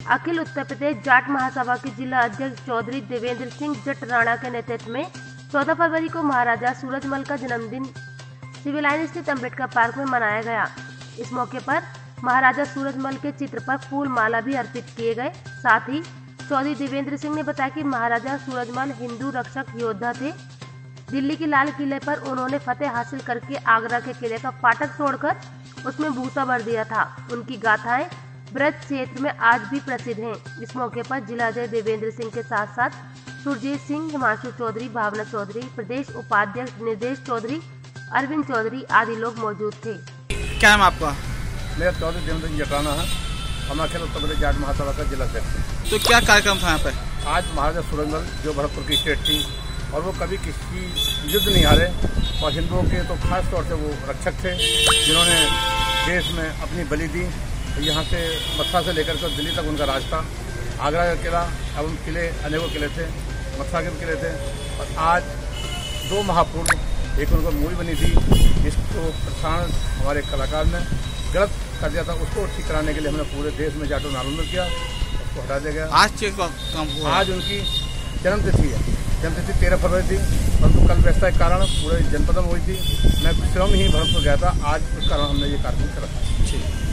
अखिल उत्तर प्रदेश जाट महासभा के जिला अध्यक्ष चौधरी देवेंद्र सिंह जट राणा के नेतृत्व में 14 फरवरी को महाराजा सूरजमल का जन्मदिन सिविल लाइन स्थित अम्बेडकर पार्क में मनाया गया। इस मौके पर महाराजा सूरजमल के चित्र पर फूल माला भी अर्पित किए गए। साथ ही चौधरी देवेंद्र सिंह ने बताया कि महाराजा सूरजमल हिंदू रक्षक योद्धा थे। दिल्ली के लाल किले पर उन्होंने फतेह हासिल करके आगरा के किले का फाटक तोड़कर उसमें भूसा भर दिया था। उनकी गाथाएं ब्रज क्षेत्र में आज भी प्रसिद्ध हैं। इस मौके पर जिलाध्यक्ष देवेंद्र सिंह के साथ साथ सुरजीत सिंह, हिमांशु चौधरी, भावना चौधरी, प्रदेश उपाध्यक्ष निर्देश चौधरी, अरविंद चौधरी आदि लोग मौजूद थे। क्या नाम आपका? मेरा चौधरी देवेंद्र सिंह जटाना है। हम अखिल उत्तर प्रदेश जाट महासभा का जिला अध्यक्ष। तो क्या कार्यक्रम था यहाँ पे? आज महाराजा सूरजमल जो भरतपुर की स्टेट थी और वो कभी किसी युद्ध नहीं हारे और हिंदुओं के तो खास तौर से वो रक्षक थे, जिन्होंने देश में अपनी बलि दी। यहाँ से मथुरा से लेकर के दिल्ली तक उनका राज था। आगरा का किला एवं किले अनेकों किले थे, मथुरा के किले थे। और आज दो महापुरुष, एक उनको मूवी बनी थी जिसको प्रसारण हमारे कलाकार ने गलत कर दिया था, उसको ठीक कराने के लिए हमने पूरे देश में जाटों ने आंदोलन किया, उसको हटा दिया गया। आज उनकी जन्मतिथि है। जन्मतिथि 13 फरवरी थी, परंतु कल व्यवस्था के कारण पूरे जनपद में हुई थी। मैं स्वयं ही भरतपुर गया था। आज उस कारण हमने ये कार्यक्रम करा था।